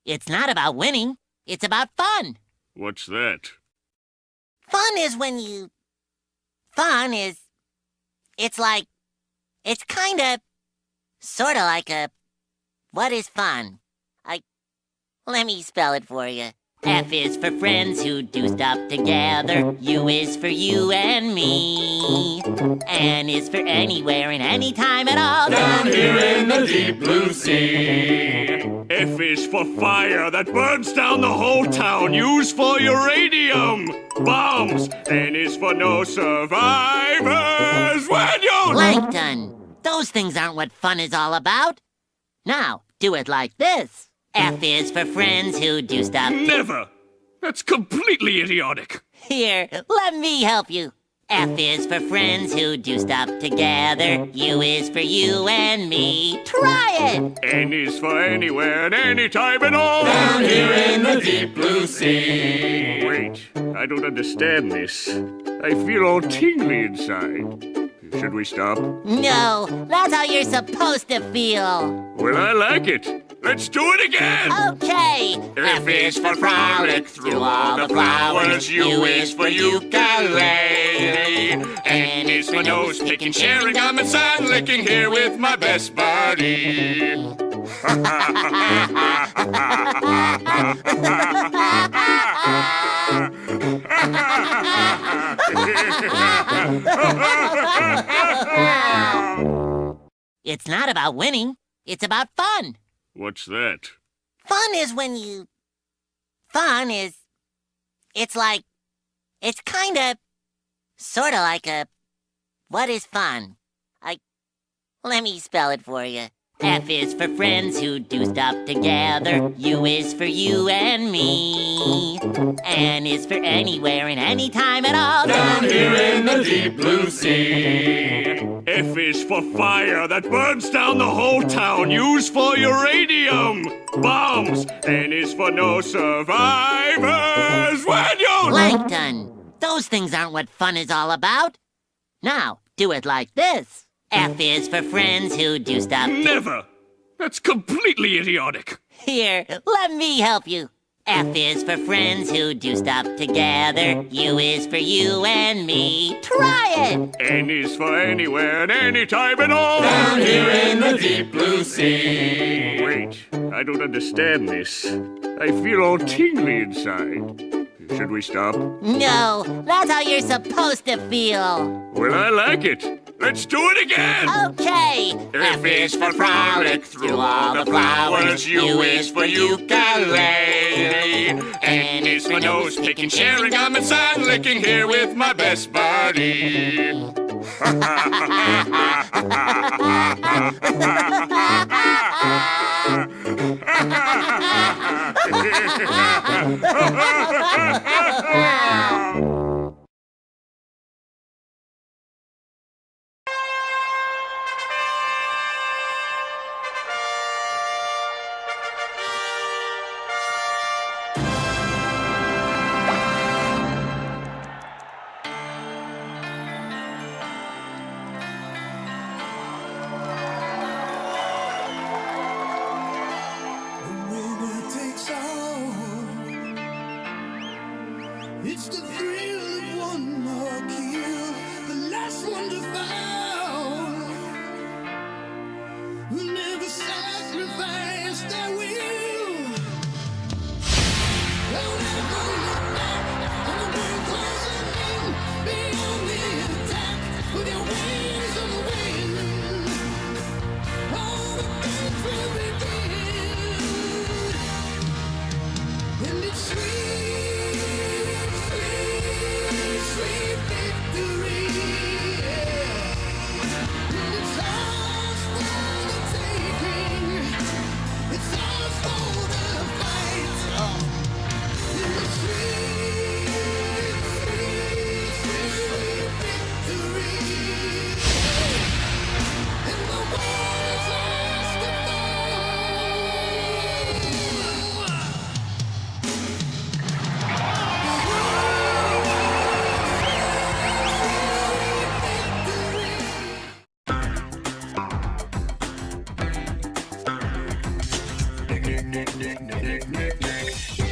It's not about winning. It's about fun. What's that? Fun is when you... Fun is... It's like... It's kinda... Sorta like a... What is fun? Let me spell it for you. F is for friends who do stuff together. U is for you and me. N is for anywhere and anytime at all. Down here in the deep blue sea. F is for fire that burns down the whole town. U's for uranium bombs. N is for no survivors when you... Plankton! Those things aren't what fun is all about. Now, do it like this. F is for friends who do stuff... Never! That's completely idiotic. Here, let me help you. F is for friends who do stuff together. U is for you and me. Try it! N is for anywhere and anytime at all. Down here in the deep blue sea. Wait, I don't understand this. I feel all tingly inside. Should we stop? No, that's how you're supposed to feel. Well, I like it. Let's do it again! Okay! F is for frolic through all the flowers. U is for ukulele. N is for nose picking, sharing gum and sun licking here with my best buddy. It's not about winning. It's about fun. What's that? Fun is when you... Fun is... It's like... It's kinda... Sorta like a... What is fun? Let me spell it for you. F is for friends who do stuff together. U is for you and me. N is for anywhere and anytime at all. Down here in the deep blue sea. F is for fire that burns down the whole town. U's for uranium bombs. N is for no survivors when you... Plankton! Those things aren't what fun is all about. Now, do it like this. F is for friends who do stuff... Never! That's completely idiotic. Here, let me help you. F is for friends who do stuff together. U is for you and me. Try it! N is for anywhere and anytime at all. Down here in the deep blue sea. Wait, I don't understand this. I feel all tingly inside. Should we stop? No, that's how you're supposed to feel. Well, I like it. Let's do it again! Okay! F is for frolic through all the flowers. U is for ukulele. N is for nose picking, sharing gum and sun licking here with my best buddy. It's the thrill of one more kill, the last one to fall. Who never sacrifice their will. Don't ever look back on the world closing in. Be on the attack with your wings of wind. All the birds will begin, and it's sweet. Sweet victory, yeah. It's ours for the taking. It's ours for the fight. It's sweet, sweet, sweet victory. And the war is ours to fight. nick, nick, nick, nick, nick, nick.